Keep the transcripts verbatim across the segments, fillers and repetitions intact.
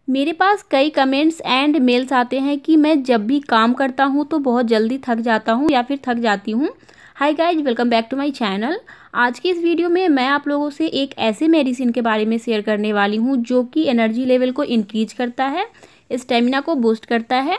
मेरे पास कई comments and mails आते हैं कि मैं जब भी काम करता हूँ तो बहुत जल्दी थक जाता हूँ या फिर थक जाती हूँ। Hi guys, welcome back to my channel. आज की इस वीडियो में मैं आप लोगों से एक ऐसे मेडिसिन के बारे में शेयर करने वाली हूँ जो कि एनर्जी लेवल को इंक्रीज करता है, स्टेमिना को बूस्ट करता है।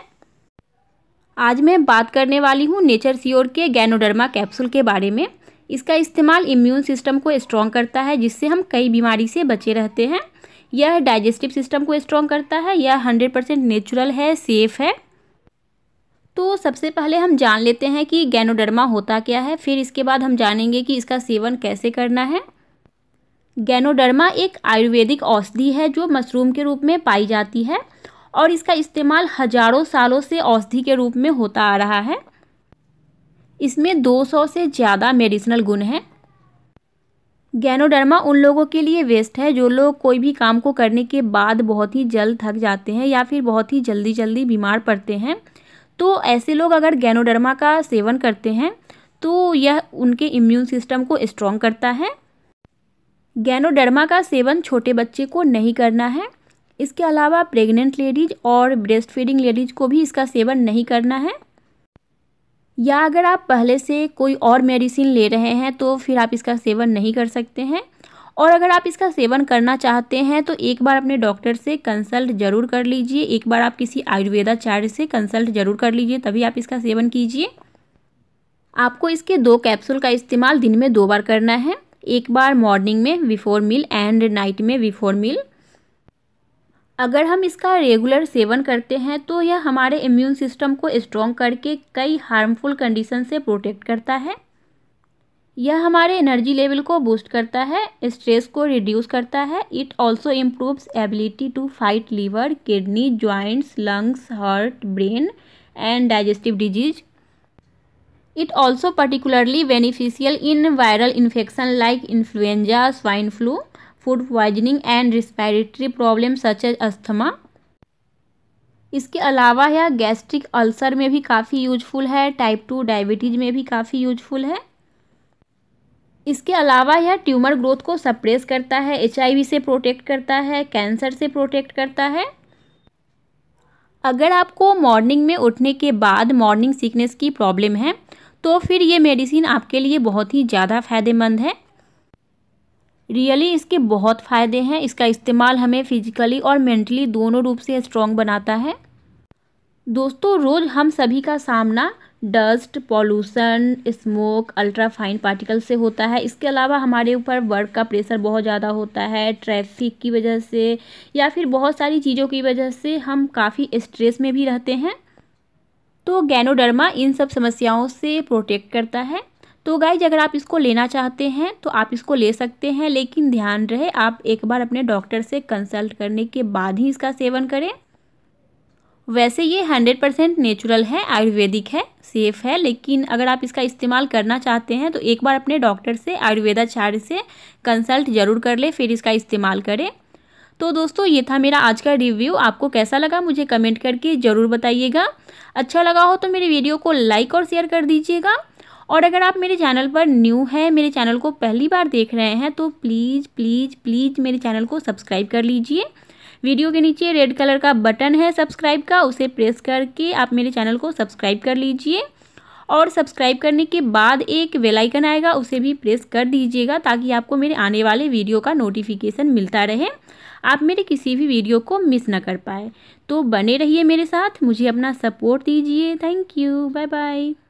आज मैं बात करने वाली हूँ नेचर श्योर के गैनोडर्मा कैप्सूल के बारे में। इसका इस्तेमाल इम्यून सिस्टम को स्ट्रॉन्ग करता है, जिससे हम कई बीमारी से बचे रहते हैं। यह डाइजेस्टिव सिस्टम को स्ट्रॉन्ग करता है। यह हंड्रेड परसेंट नेचुरल है, सेफ है। तो सबसे पहले हम जान लेते हैं कि गैनोडर्मा होता क्या है, फिर इसके बाद हम जानेंगे कि इसका सेवन कैसे करना है। गैनोडर्मा एक आयुर्वेदिक औषधि है जो मशरूम के रूप में पाई जाती है और इसका इस्तेमाल हजारों सालों से औषधि के रूप में होता आ रहा है। इसमें दो सौ से ज़्यादा मेडिसिनल गुण हैं। गैनोडर्मा उन लोगों के लिए बेस्ट है जो लोग कोई भी काम को करने के बाद बहुत ही जल्द थक जाते हैं या फिर बहुत ही जल्दी जल्दी बीमार पड़ते हैं। तो ऐसे लोग अगर गैनोडर्मा का सेवन करते हैं तो यह उनके इम्यून सिस्टम को स्ट्रॉन्ग करता है। गैनोडर्मा का सेवन छोटे बच्चे को नहीं करना है। इसके अलावा प्रेग्नेंट लेडीज और ब्रेस्ट फीडिंग लेडीज को भी इसका सेवन नहीं करना है। या अगर आप पहले से कोई और मेडिसिन ले रहे हैं तो फिर आप इसका सेवन नहीं कर सकते हैं। और अगर आप इसका सेवन करना चाहते हैं तो एक बार अपने डॉक्टर से कंसल्ट ज़रूर कर लीजिए। एक बार आप किसी आयुर्वेदाचार्य से कंसल्ट ज़रूर कर लीजिए, तभी आप इसका सेवन कीजिए। आपको इसके दो कैप्सूल का इस्तेमाल दिन में दो बार करना है। एक बार मॉर्निंग में बिफोर मील एंड नाइट में बिफोर मील। अगर हम इसका रेगुलर सेवन करते हैं तो यह हमारे इम्यून सिस्टम को स्ट्रॉन्ग करके कई हार्मफुल कंडीशन से प्रोटेक्ट करता है। यह हमारे एनर्जी लेवल को बूस्ट करता है, स्ट्रेस को रिड्यूस करता है। It also improves ability to fight liver, kidney, joints, lungs, heart, brain and digestive disease. It also particularly beneficial in viral infection like influenza, swine flu, food poisoning and respiratory problems such as asthma। इसके अलावा यह gastric ulcer में भी काफ़ी useful है, type two diabetes में भी काफ़ी यूजफुल है। इसके अलावा यह ट्यूमर ग्रोथ को सप्रेस करता है, एचआईवी से प्रोटेक्ट करता है, कैंसर से प्रोटेक्ट करता है। अगर आपको मॉर्निंग में उठने के बाद मॉर्निंग सिकनेस की प्रॉब्लम है तो फिर ये मेडिसिन आपके लिए बहुत ही ज़्यादा फ़ायदेमंद है। रियली इसके बहुत फ़ायदे हैं। इसका इस्तेमाल हमें फिजिकली और मेंटली दोनों रूप से स्ट्रॉन्ग बनाता है। दोस्तों, रोज़ हम सभी का सामना dust, pollution, smoke, ultra fine particle से होता है। इसके अलावा हमारे ऊपर वर्क का प्रेशर बहुत ज़्यादा होता है, ट्रैफिक की वजह से या फिर बहुत सारी चीज़ों की वजह से हम काफ़ी स्ट्रेस में भी रहते हैं। तो गैनोडर्मा इन सब समस्याओं से प्रोटेक्ट करता है। तो गाइज, अगर आप इसको लेना चाहते हैं तो आप इसको ले सकते हैं, लेकिन ध्यान रहे आप एक बार अपने डॉक्टर से कंसल्ट करने के बाद ही इसका सेवन करें। वैसे ये हंड्रेड परसेंट नेचुरल है, आयुर्वेदिक है, सेफ है, लेकिन अगर आप इसका इस्तेमाल करना चाहते हैं तो एक बार अपने डॉक्टर से, आयुर्वेदाचार्य से कंसल्ट ज़रूर कर ले, फिर इसका इस्तेमाल करें। तो दोस्तों, ये था मेरा आज का रिव्यू। आपको कैसा लगा मुझे कमेंट करके ज़रूर बताइएगा। अच्छा लगा हो तो मेरी वीडियो को लाइक और शेयर कर दीजिएगा। और अगर आप मेरे चैनल पर न्यू हैं, मेरे चैनल को पहली बार देख रहे हैं, तो प्लीज़ प्लीज़ प्लीज़ मेरे चैनल को सब्सक्राइब कर लीजिए। वीडियो के नीचे रेड कलर का बटन है सब्सक्राइब का, उसे प्रेस करके आप मेरे चैनल को सब्सक्राइब कर लीजिए। और सब्सक्राइब करने के बाद एक बेल आइकन आएगा, उसे भी प्रेस कर दीजिएगा ताकि आपको मेरे आने वाले वीडियो का नोटिफिकेशन मिलता रहे, आप मेरे किसी भी वीडियो को मिस ना कर पाए। तो बने रहिए मेरे साथ, मुझे अपना सपोर्ट दीजिए। Thank you, bye bye.